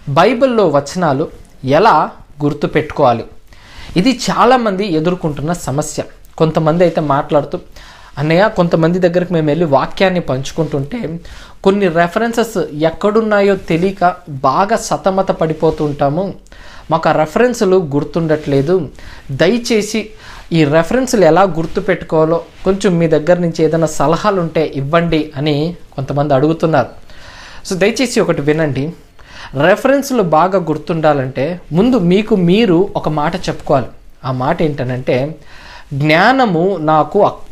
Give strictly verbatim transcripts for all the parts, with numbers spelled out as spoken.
బైబిల్లో వచనాలు ఎలా గుర్తుపెట్టుకోవాలి? ఇది చాలామంది ఎదుర్కొంటున్న సమస్య. కొంతమంది అయితే మాట్లాడుతూ, అన్నయ్య కొంతమంది దగ్గరికి మేము వెళ్ళి వాక్యాన్ని పంచుకుంటుంటే కొన్ని రెఫరెన్సెస్ ఎక్కడున్నాయో తెలియక బాగా సతమత పడిపోతూ ఉంటాము, మాకు ఆ రెఫరెన్సులు గుర్తుండట్లేదు, దయచేసి ఈ రెఫరెన్సులు ఎలా గుర్తుపెట్టుకోవాలో కొంచెం మీ దగ్గర నుంచి ఏదైనా సలహాలు ఉంటే ఇవ్వండి అని కొంతమంది అడుగుతున్నారు. సో దయచేసి ఒకటి వినండి. రెఫరెన్స్లు బాగా గుర్తుండాలంటే ముందు మీకు మీరు ఒక మాట చెప్పుకోవాలి. ఆ మాట ఏంటనంటే, జ్ఞానము నాకు అక్క,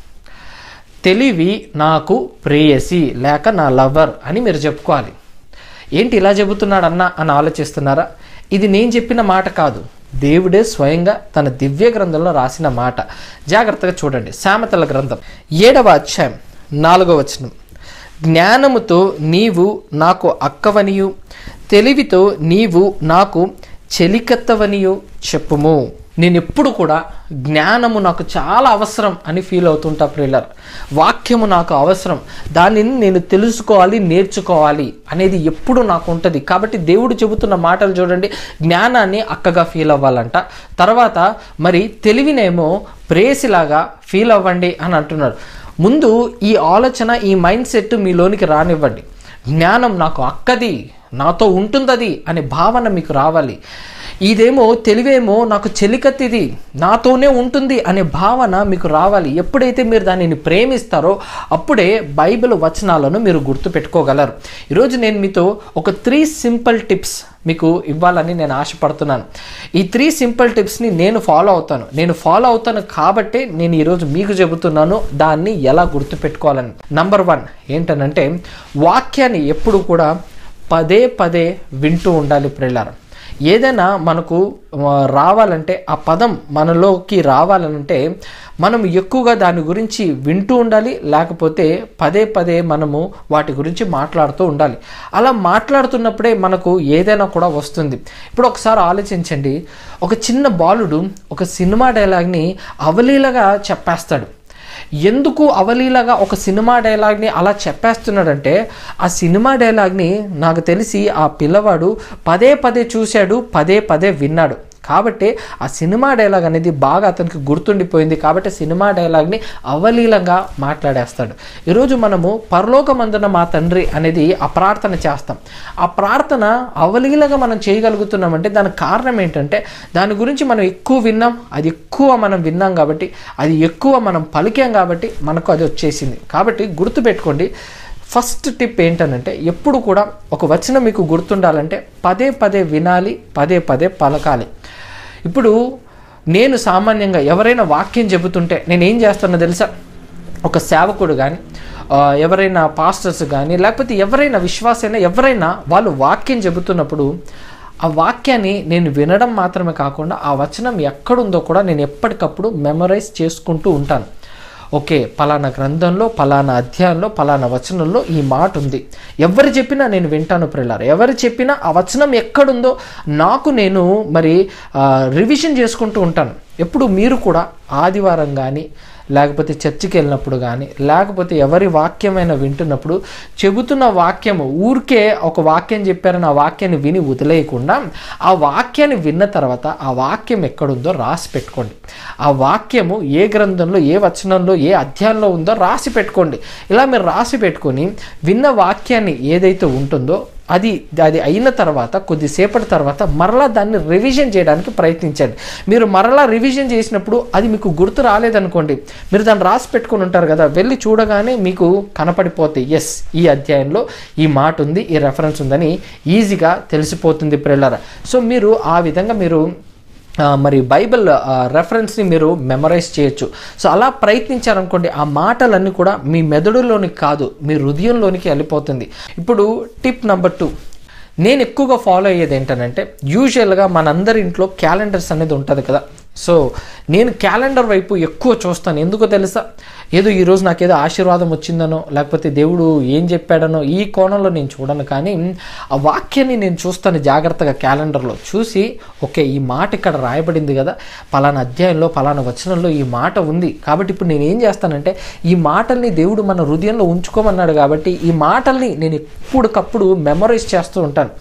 తెలివి నాకు ప్రేయసి లేక నా లవర్ అని మీరు చెప్పుకోవాలి. ఏంటి ఇలా చెబుతున్నాడు అన్న అని ఆలోచిస్తున్నారా? ఇది నేను చెప్పిన మాట కాదు, దేవుడే స్వయంగా తన దివ్య గ్రంథంలో రాసిన మాట. జాగ్రత్తగా చూడండి. సామెతల గ్రంథం ఏడవ అధ్యాయం నాలుగవ వచనం, జ్ఞానముతో నీవు నాకు అక్కవనియు తెలివితో నీవు నాకు చెలికత్తవనియు చెప్పుము. నేను ఎప్పుడు కూడా జ్ఞానము నాకు చాలా అవసరం అని ఫీల్ అవుతుంటా ప్రియులారా. వాక్యము నాకు అవసరం, దానిని నేను తెలుసుకోవాలి, నేర్చుకోవాలి అనేది ఎప్పుడు నాకు ఉంటుంది. కాబట్టి దేవుడు చెబుతున్న మాటలు చూడండి. జ్ఞానాన్ని అక్కగా ఫీల్ అవ్వాలంట, తర్వాత మరి తెలివినేమో ప్రేసిలాగా ఫీల్ అవ్వండి అని అంటున్నారు. ముందు ఈ ఆలోచన, ఈ మైండ్ సెట్ మీలోనికి రానివ్వండి. జ్ఞానం నాకు అక్కది, నాతో ఉంటుందది అనే భావన మీకు రావాలి. ఇదేమో తెలివేమో నాకు చెలికత్తిది, నాతోనే ఉంటుంది అనే భావన మీకు రావాలి. ఎప్పుడైతే మీరు దానిని ప్రేమిస్తారో అప్పుడే బైబిల్ వచనాలను మీరు గుర్తుపెట్టుకోగలరు. ఈరోజు నేను మీతో ఒక త్రీ సింపుల్ టిప్స్ మీకు ఇవ్వాలని నేను ఆశపడుతున్నాను. ఈ త్రీ సింపుల్ టిప్స్ని నేను ఫాలో అవుతాను. నేను ఫాలో అవుతాను కాబట్టే నేను ఈరోజు మీకు చెబుతున్నాను దాన్ని ఎలా గుర్తుపెట్టుకోవాలని. నంబర్ వన్ ఏంటనంటే, వాక్యాన్ని ఎప్పుడు కూడా పదే పదే వింటూ ఉండాలి ప్రియులారా. ఏదైనా మనకు రావాలంటే, ఆ పదం మనలోకి రావాలంటే మనం ఎక్కువగా దాని గురించి వింటూ ఉండాలి, లేకపోతే పదే పదే మనము వాటి గురించి మాట్లాడుతూ ఉండాలి. అలా మాట్లాడుతున్నప్పుడే మనకు ఏదైనా కూడా వస్తుంది. ఇప్పుడు ఒకసారి ఆలోచించండి, ఒక చిన్న బాలుడు ఒక సినిమా డైలాగ్ని అవలీలగా చెప్పేస్తాడు. ఎందుకు అవలీలగా ఒక సినిమా డైలాగ్ని అలా చెప్పేస్తున్నాడంటే, ఆ సినిమా డైలాగ్ని నాకు తెలిసి ఆ పిల్లవాడు పదే పదే చూశాడు, పదే పదే విన్నాడు. కాబట్టి ఆ సినిమా డైలాగ్ అనేది బాగా అతనికి గుర్తుండిపోయింది. కాబట్టి సినిమా డైలాగ్ని అవలీలంగా మాట్లాడేస్తాడు. ఈరోజు మనము పరలోకమందున మా తండ్రి అనేది ఆ ప్రార్థన చేస్తాం. ఆ ప్రార్థన అవలీలంగా మనం చేయగలుగుతున్నామంటే దానికి కారణం ఏంటంటే, దాని గురించి మనం ఎక్కువ విన్నాం, అది ఎక్కువ మనం విన్నాం కాబట్టి, అది ఎక్కువ మనం పలికాం కాబట్టి మనకు అది వచ్చేసింది. కాబట్టి గుర్తుపెట్టుకోండి. ఫస్ట్ టిప్ ఏంటనంటే, ఎప్పుడు కూడా ఒక వచనం మీకు గుర్తుండాలంటే పదే పదే వినాలి, పదే పదే పలకాలి. ఇప్పుడు నేను సామాన్యంగా ఎవరైనా వాక్యం చెబుతుంటే నేను ఏం చేస్తానో తెలుసా? ఒక సేవకుడు కానీ, ఎవరైనా పాస్టర్స్ కానీ, లేకపోతే ఎవరైనా విశ్వాసైనా ఎవరైనా వాళ్ళు వాక్యం చెబుతున్నప్పుడు ఆ వాక్యాన్ని నేను వినడం మాత్రమే కాకుండా ఆ వచనం ఎక్కడుందో కూడా నేను ఎప్పటికప్పుడు మెమరైజ్ చేసుకుంటూ ఉంటాను. ఓకే, పలానా గ్రంథంలో, పలానా అధ్యాయంలో, పలానా వచనంలో ఈ మాట ఉంది. ఎవరు చెప్పినా నేను వింటాను ప్రియులారా. ఎవరు చెప్పినా ఆ వచనం ఎక్కడుందో నాకు నేను మరి రివిజన్ చేసుకుంటూ ఉంటాను. ఎప్పుడు మీరు కూడా ఆదివారం కానీ, లేకపోతే చర్చికి వెళ్ళినప్పుడు కానీ, లేకపోతే ఎవరి వాక్యమైనా వింటున్నప్పుడు చెబుతున్న వాక్యము ఊరికే ఒక వాక్యం చెప్పారని ఆ వాక్యాన్ని విని వదిలేయకుండా ఆ వాక్యాన్ని విన్న తర్వాత ఆ వాక్యం ఎక్కడుందో రాసి పెట్టుకోండి. ఆ వాక్యము ఏ గ్రంథంలో, ఏ వచనంలో, ఏ అధ్యాయంలో ఉందో రాసి పెట్టుకోండి. ఇలా మీరు రాసి పెట్టుకొని విన్న వాక్యాన్ని ఏదైతే ఉంటుందో అది అది అయిన తర్వాత కొద్దిసేపటి తర్వాత మరలా దాన్ని రివిజన్ చేయడానికి ప్రయత్నించండి. మీరు మరలా రివిజన్ చేసినప్పుడు అది మీకు గుర్తు రాలేదనుకోండి, మీరు దాన్ని రాసి పెట్టుకొని ఉంటారు కదా, వెళ్ళి చూడగానే మీకు కనపడిపోతాయి, ఎస్ ఈ అధ్యాయంలో ఈ మాట ఉంది, ఈ రెఫరెన్స్ ఉందని ఈజీగా తెలిసిపోతుంది ప్రియులారా. సో మీరు ఆ విధంగా మీరు మరి బైబిల్ రెఫరెన్స్ని మీరు మెమరైజ్ చేయొచ్చు. సో అలా ప్రయత్నించారనుకోండి, ఆ మాటలన్నీ కూడా మీ మెదడులోనికి కాదు మీ హృదయంలోనికి వెళ్ళిపోతుంది. ఇప్పుడు టిప్ నెంబర్ టూ నేను ఎక్కువగా ఫాలో అయ్యేది ఏంటనంటే, యూజువల్గా మనందరి ఇంట్లో క్యాలెండర్స్ అనేది ఉంటుంది కదా. సో నేను క్యాలెండర్ వైపు ఎక్కువ చూస్తాను. ఎందుకో తెలుసా? ఏదో ఈరోజు నాకేదో ఆశీర్వాదం వచ్చిందనో, లేకపోతే దేవుడు ఏం చెప్పాడనో ఈ కోణంలో నేను చూడను, కానీ ఆ వాక్యాన్ని నేను చూస్తాను జాగ్రత్తగా. క్యాలెండర్లో చూసి, ఓకే ఈ మాట ఇక్కడ రాయబడింది కదా, పలానా అధ్యాయంలో పలానా వచనంలో ఈ మాట ఉంది, కాబట్టి ఇప్పుడు నేను ఏం చేస్తానంటే ఈ మాటల్ని దేవుడు మన హృదయంలో ఉంచుకోమన్నాడు కాబట్టి ఈ మాటల్ని నేను ఎప్పటికప్పుడు మెమరైజ్ చేస్తూ ఉంటాను.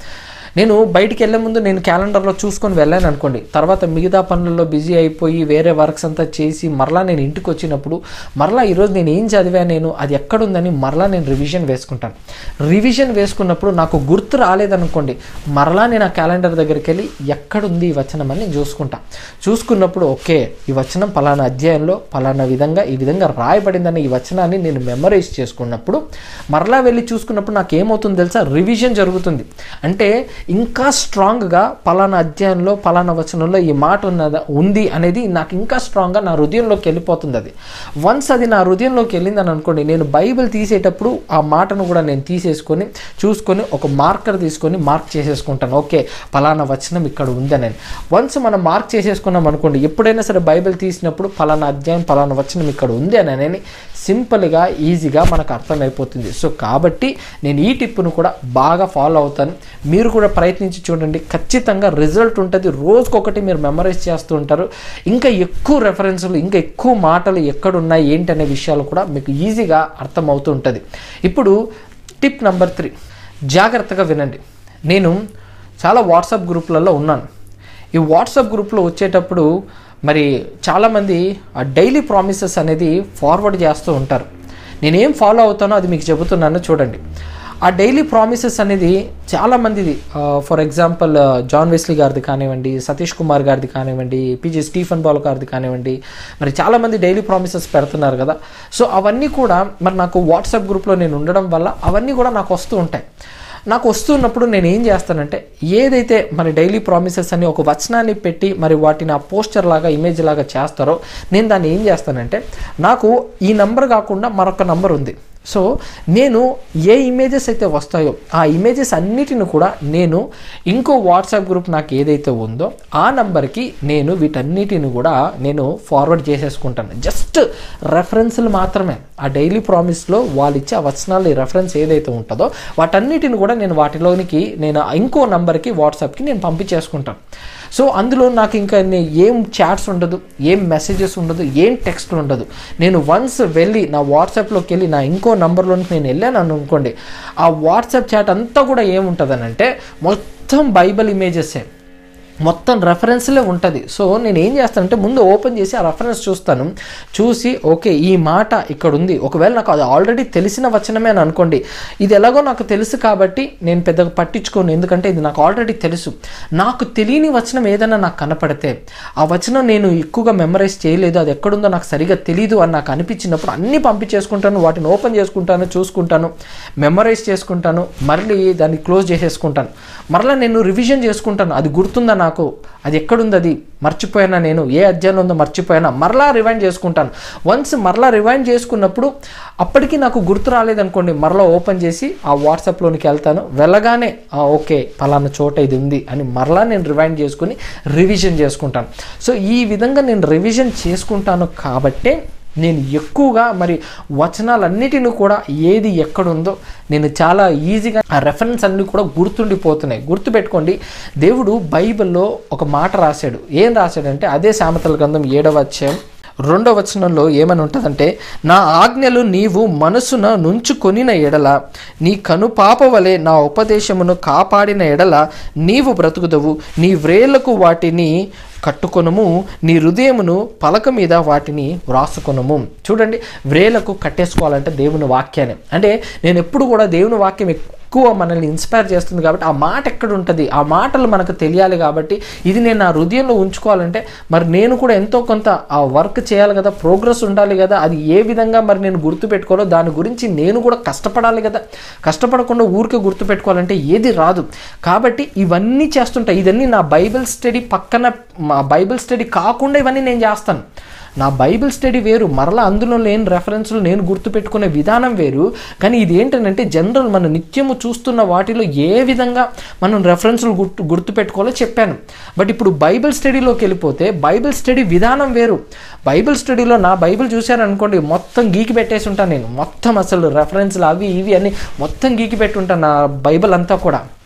నేను బయటికి వెళ్ళే ముందు నేను క్యాలెండర్లో చూసుకొని వెళ్ళాను అనుకోండి, తర్వాత మిగతా పనులలో బిజీ అయిపోయి వేరే వర్క్స్ అంతా చేసి మరలా నేను ఇంటికి వచ్చినప్పుడు మరలా ఈరోజు నేను ఏం చదివా, నేను అది ఎక్కడుందని మరలా నేను రివిజన్ వేసుకుంటాను. రివిజన్ వేసుకున్నప్పుడు నాకు గుర్తు రాలేదనుకోండి, మరలా నేను ఆ క్యాలెండర్ దగ్గరికి వెళ్ళి ఎక్కడుంది ఈ వచనం అని నేను చూసుకుంటాను. చూసుకున్నప్పుడు ఓకే ఈ వచనం పలానా అధ్యాయంలో పలానా విధంగా ఈ విధంగా రాయబడిందని ఈ వచనాన్ని నేను మెమరైజ్ చేసుకున్నప్పుడు మరలా వెళ్ళి చూసుకున్నప్పుడు నాకు ఏమవుతుందో తెలుసా, రివిజన్ జరుగుతుంది. అంటే ఇంకా స్ట్రాంగ్గా పలానా అధ్యాయంలో పలానా వచనంలో ఈ మాట ఉన్నదా ఉంది అనేది నాకు ఇంకా స్ట్రాంగ్గా నా హృదయంలోకి వెళ్ళిపోతుంది. అది వన్స్ అది నా హృదయంలోకి వెళ్ళిందని అనుకోండి, నేను బైబిల్ తీసేటప్పుడు ఆ మాటను కూడా నేను తీసేసుకొని చూసుకొని ఒక మార్కర్ తీసుకొని మార్క్ చేసేసుకుంటాను. ఓకే పలానా వచనం ఇక్కడ ఉందని. వన్స్ మనం మార్క్ చేసేసుకున్నాం అనుకోండి, ఎప్పుడైనా సరే బైబిల్ తీసినప్పుడు పలానా అధ్యాయం పలానా వచనం ఇక్కడ ఉంది అని అని సింపుల్గా ఈజీగా మనకు అర్థమైపోతుంది. సో కాబట్టి నేను ఈ టిప్పును కూడా బాగా ఫాలో అవుతాను. మీరు కూడా ప్రయత్నించి చూడండి, ఖచ్చితంగా రిజల్ట్ ఉంటుంది. రోజుకొకటి మీరు మెమరైజ్ చేస్తూ ఉంటారు. ఇంకా ఎక్కువ రెఫరెన్స్లు ఇంకా ఎక్కువ మాటలు ఎక్కడున్నాయి ఏంటి అనే విషయాలు కూడా మీకు ఈజీగా అర్థమవుతూ ఉంటుంది. ఇప్పుడు టిప్ నెంబర్ త్రీ, జాగ్రత్తగా వినండి. నేను చాలా వాట్సాప్ గ్రూప్లలో ఉన్నాను. ఈ వాట్సాప్ గ్రూప్లో వచ్చేటప్పుడు మరి చాలామంది ఆ డైలీ ప్రామిసెస్ అనేది ఫార్వర్డ్ చేస్తూ ఉంటారు. నేనేం ఫాలో అవుతానో అది మీకు చెబుతున్నాను చూడండి. ఆ డైలీ ప్రామిసెస్ అనేది చాలామందిది, ఫర్ ఎగ్జాంపుల్ జాన్ వెస్లీ గారిది కానివ్వండి, సతీష్ కుమార్ గారిది కానివ్వండి, పీజీ స్టీఫెన్ బాల్ గారిది కానివ్వండి, మరి చాలామంది డైలీ ప్రామిసెస్ పెడుతున్నారు కదా. సో అవన్నీ కూడా మరి నాకు వాట్సాప్ గ్రూప్లో నేను ఉండడం వల్ల అవన్నీ కూడా నాకు వస్తూ ఉంటాయి. నాకు వస్తున్నప్పుడు నేను ఏం చేస్తానంటే, ఏదైతే మరి డైలీ ప్రామిసెస్ అని ఒక వచనాన్ని పెట్టి మరి వాటిని ఆ పోస్టర్ లాగా ఇమేజ్ లాగా చేస్తారో, నేను దాన్ని ఏం చేస్తానంటే, నాకు ఈ నంబర్ కాకుండా మరొక నంబర్ ఉంది. సో నేను ఏ ఇమేజెస్ అయితే వస్తాయో ఆ ఇమేజెస్ అన్నిటిని కూడా నేను ఇంకో వాట్సాప్ గ్రూప్ నాకు ఏదైతే ఉందో ఆ నంబర్కి నేను వీటన్నిటిని కూడా నేను ఫార్వర్డ్ చేసేసుకుంటాను. జస్ట్ రెఫరెన్స్లు మాత్రమే. ఆ డైలీ ప్రామిస్లో వాళ్ళు ఇచ్చే ఆ వచనాల రెఫరెన్స్ ఏదైతే ఉంటుందో వాటన్నిటిని కూడా నేను వాటిలోనికి నేను ఇంకో నంబర్కి వాట్సాప్కి నేను పంపించేసుకుంటాను. సో అందులో నాకు ఇంకా ఏం చాట్స్ ఉండదు, ఏం మెసేజెస్ ఉండదు, ఏం టెక్స్ట్లు ఉండదు. నేను వన్స్ వెళ్ళి నా వాట్సాప్లోకి వెళ్ళి నా ఇంకో నంబర్లోకి నేను వెళ్ళాను అనుకోండి, ఆ వాట్సాప్ చాట్ అంతా కూడా ఏముంటుందని అంటే మొత్తం బైబిల్ ఇమేజెసే, మొత్తం రెఫరెన్స్లే ఉంటుంది. సో నేను ఏం చేస్తానంటే ముందు ఓపెన్ చేసి ఆ రెఫరెన్స్ చూస్తాను. చూసి ఓకే ఈ మాట ఇక్కడ ఉంది. ఒకవేళ నాకు అది ఆల్రెడీ తెలిసిన వచనమే అని అనుకోండి, ఇది ఎలాగో నాకు తెలుసు కాబట్టి నేను పెద్దగా పట్టించుకోను, ఎందుకంటే ఇది నాకు ఆల్రెడీ తెలుసు. నాకు తెలియని వచనం ఏదైనా నాకు కనపడితే, ఆ వచనం నేను ఎక్కువగా మెమరైజ్ చేయలేదు, అది ఎక్కడుందో నాకు సరిగా తెలీదు అని నాకు అనిపించినప్పుడు అన్నీ పంపించేసుకుంటాను, వాటిని ఓపెన్ చేసుకుంటాను, చూసుకుంటాను, మెమరైజ్ చేసుకుంటాను, మళ్ళీ దాన్ని క్లోజ్ చేసేసుకుంటాను. మరలా నేను రివిజన్ చేసుకుంటాను, అది గుర్తుందా నాకు, అది ఎక్కడుంది, అది మర్చిపోయినా, నేను ఏ అధ్యాయంలో ఉందో మర్చిపోయినా, మరలా రివైండ్ చేసుకుంటాను. వన్స్ మరలా రివైండ్ చేసుకున్నప్పుడు అప్పటికి నాకు గుర్తు రాలేదనుకోండి, మరలా ఓపెన్ చేసి ఆ వాట్సాప్లోనికి వెళ్తాను. వెళ్ళగానే ఓకే పలానా చోట ఇది ఉంది అని మరలా నేను రివైండ్ చేసుకుని రివిజన్ చేసుకుంటాను. సో ఈ విధంగా నేను రివిజన్ చేసుకుంటాను కాబట్టే నేను ఎక్కువగా మరి వచనాలన్నిటిని కూడా ఏది ఎక్కడుందో నేను చాలా ఈజీగా ఆ రెఫరెన్స్ అన్నీ కూడా గుర్తుండిపోతున్నాయి. గుర్తుపెట్టుకోండి, దేవుడు బైబిల్లో ఒక మాట రాశాడు. ఏం రాశాడంటే అదే సామెతల గ్రంథం ఏడవ అధ్యాయం రెండవ వచనంలో ఏమని ఉంటుందంటే, నా ఆజ్ఞలు నీవు మనసున నుంచుకొనిన ఎడల, నీ కనుపాప వలె నా ఉపదేశమును కాపాడిన ఎడల నీవు బ్రతుకుదవు. నీ వ్రేళ్లకు వాటిని కట్టుకొనుము, నీ హృదయమును పలక మీద వాటిని వ్రాసుకొనుము. చూడండి, వ్రేలకు కట్టేసుకోవాలంటే దేవుని వాక్యాన్ని. అంటే నేను ఎప్పుడు కూడా దేవుని వాక్యం ఎక్కువ మనల్ని ఇన్స్పైర్ చేస్తుంది కాబట్టి ఆ మాట ఎక్కడ ఉంటుంది, ఆ మాటలు మనకు తెలియాలి. కాబట్టి ఇది నేను నా హృదయంలో ఉంచుకోవాలంటే మరి నేను కూడా ఎంతో కొంత ఆ వర్క్ చేయాలి కదా, ప్రోగ్రెస్ ఉండాలి కదా. అది ఏ విధంగా మరి నేను గుర్తుపెట్టుకోవాలో దాని గురించి నేను కూడా కష్టపడాలి కదా. కష్టపడకుండా ఊరికే గుర్తుపెట్టుకోవాలంటే ఏది రాదు. కాబట్టి ఇవన్నీ చేస్తుంటా. ఇవన్నీ నా బైబిల్ స్టడీ పక్కన, మా బైబిల్ స్టడీ కాకుండా ఇవన్నీ నేను చేస్తాను. నా బైబిల్ స్టడీ వేరు, మరలా అందులో లేని రెఫరెన్స్లు నేను గుర్తుపెట్టుకునే విధానం వేరు. కానీ ఇది ఏంటంటే జనరల్ మనం నిత్యము చూస్తున్న వాటిలో ఏ విధంగా మనం రెఫరెన్స్లు గుర్తు గుర్తుపెట్టుకోవాలో చెప్పాను. బట్ ఇప్పుడు బైబిల్ స్టడీలోకి వెళ్ళిపోతే బైబిల్ స్టడీ విధానం వేరు. బైబిల్ స్టడీలో నా బైబిల్ చూశారనుకోండి, మొత్తం గీకి పెట్టేసి ఉంటాను నేను. మొత్తం అసలు రెఫరెన్స్లు అవి ఇవి అన్నీ మొత్తం గీకి పెట్టి ఉంటాను నా బైబిల్ అంతా కూడా.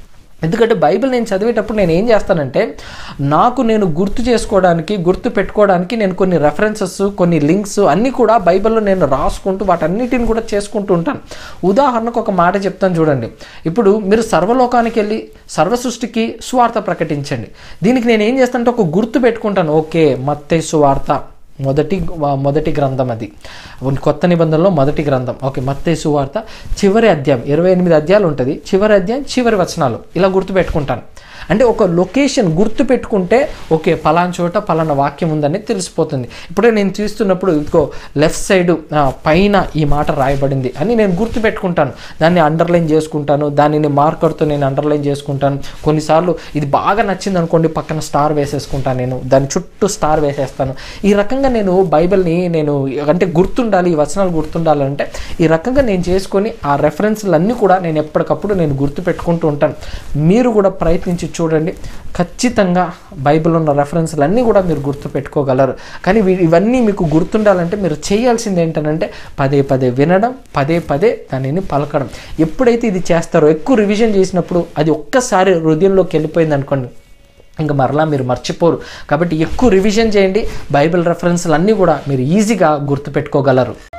ఎందుకంటే బైబిల్ నేను చదివేటప్పుడు నేను ఏం చేస్తానంటే నాకు నేను గుర్తు చేసుకోవడానికి గుర్తు పెట్టుకోవడానికి నేను కొన్ని రెఫరెన్సెస్ కొన్ని లింక్స్ అన్నీ కూడా బైబిల్లో నేను రాసుకుంటూ వాటన్నిటిని కూడా చేసుకుంటూ ఉంటాను. ఉదాహరణకు ఒక మాట చెప్తాను చూడండి. ఇప్పుడు మీరు సర్వలోకానికి వెళ్ళి సర్వ సృష్టికి సువార్త ప్రకటించండి. దీనికి నేను ఏం చేస్తానంటే ఒక గుర్తు పెట్టుకుంటాను. ఓకే, మత్తయి సువార్త మొదటి మొదటి గ్రంథం, అది కొత్త నిబంధనలో మొదటి గ్రంథం. ఓకే, మత్తయి సువార్త చివరి అధ్యాయం, ఇరవై ఎనిమిది అధ్యాయాలు ఉంటుంది. చివరి అధ్యాయం చివరి వచనాలు ఇలా గుర్తుపెట్టుకుంటాను. అంటే ఒక లొకేషన్ గుర్తు పెట్టుకుంటే ఓకే పలానా చోట పలానా వాక్యం ఉందని తెలిసిపోతుంది. ఇప్పుడే నేను చూస్తున్నప్పుడు ఇదిగో లెఫ్ట్ సైడ్ పైన ఈ మాట రాయబడింది అని నేను గుర్తు పెట్టుకుంటాను. దాన్ని అండర్లైన్ చేసుకుంటాను, దానిని మార్కర్తో నేను అండర్లైన్ చేసుకుంటాను. కొన్నిసార్లు ఇది బాగా నచ్చింది అనుకోండి, పక్కన స్టార్ వేసేసుకుంటాను, నేను దాని చుట్టూ స్టార్ వేసేస్తాను. ఈ రకంగా నేను బైబిల్ని నేను అంటే గుర్తుండాలి, ఈ వచనాలు గుర్తుండాలంటే ఈ రకంగా నేను చేసుకొని ఆ రెఫరెన్స్లన్నీ కూడా నేను ఎప్పటికప్పుడు నేను గుర్తు పెట్టుకుంటూ ఉంటాను. మీరు కూడా ప్రయత్నించి చూడండి, ఖచ్చితంగా బైబిల్ ఉన్న రెఫరెన్స్లు అన్నీ కూడా మీరు గుర్తు పెట్టుకోగలరు. కానీ ఇవన్నీ మీకు గుర్తుండాలంటే మీరు చేయాల్సింది ఏంటంటే పదే పదే వినడం, పదే పదే దానిని పలకడం. ఎప్పుడైతే ఇది చేస్తారో, ఎక్కువ రివిజన్ చేసినప్పుడు అది ఒక్కసారి హృదయంలోకి వెళ్ళిపోయింది అనుకోండి, ఇంకా మరలా మీరు మర్చిపోరు. కాబట్టి ఎక్కువ రివిజన్ చేయండి, బైబిల్ రెఫరెన్స్లు అన్నీ కూడా మీరు ఈజీగా గుర్తుపెట్టుకోగలరు.